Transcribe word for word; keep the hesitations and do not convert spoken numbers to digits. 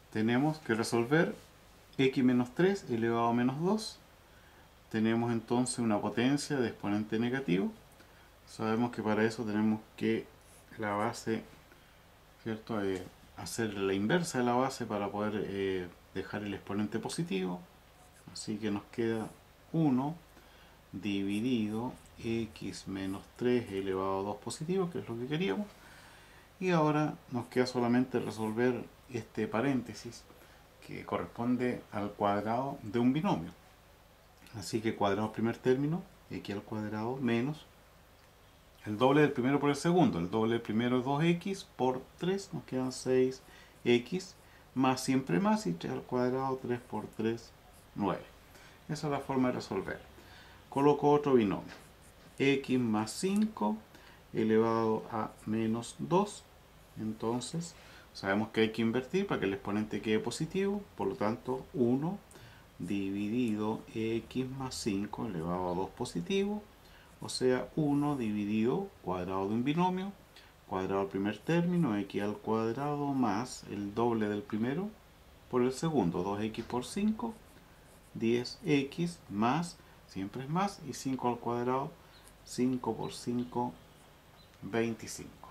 tenemos que resolver x menos tres elevado a menos dos. Tenemos entonces una potencia de exponente negativo. Sabemos que para eso tenemos que la base, ¿cierto? Eh, hacer la inversa de la base para poder eh, dejar el exponente positivo. Así que nos queda uno dividido x menos tres elevado a dos positivo, que es lo que queríamos. Y ahora nos queda solamente resolver este paréntesis que corresponde al cuadrado de un binomio. Así que cuadrado primer término, x al cuadrado menos el doble del primero por el segundo. El doble del primero es dos x por tres, nos quedan seis x, más siempre más, y tres al cuadrado, tres por tres, nueve. Esa es la forma de resolver. Coloco otro binomio, x más cinco elevado a menos dos. Entonces sabemos que hay que invertir para que el exponente quede positivo, por lo tanto uno dividido x más cinco elevado a dos positivo, o sea uno dividido cuadrado de un binomio, cuadrado del primer término, x al cuadrado más el doble del primero por el segundo, dos x por cinco, diez x más, siempre es más, y cinco al cuadrado, cinco por cinco, veinticinco.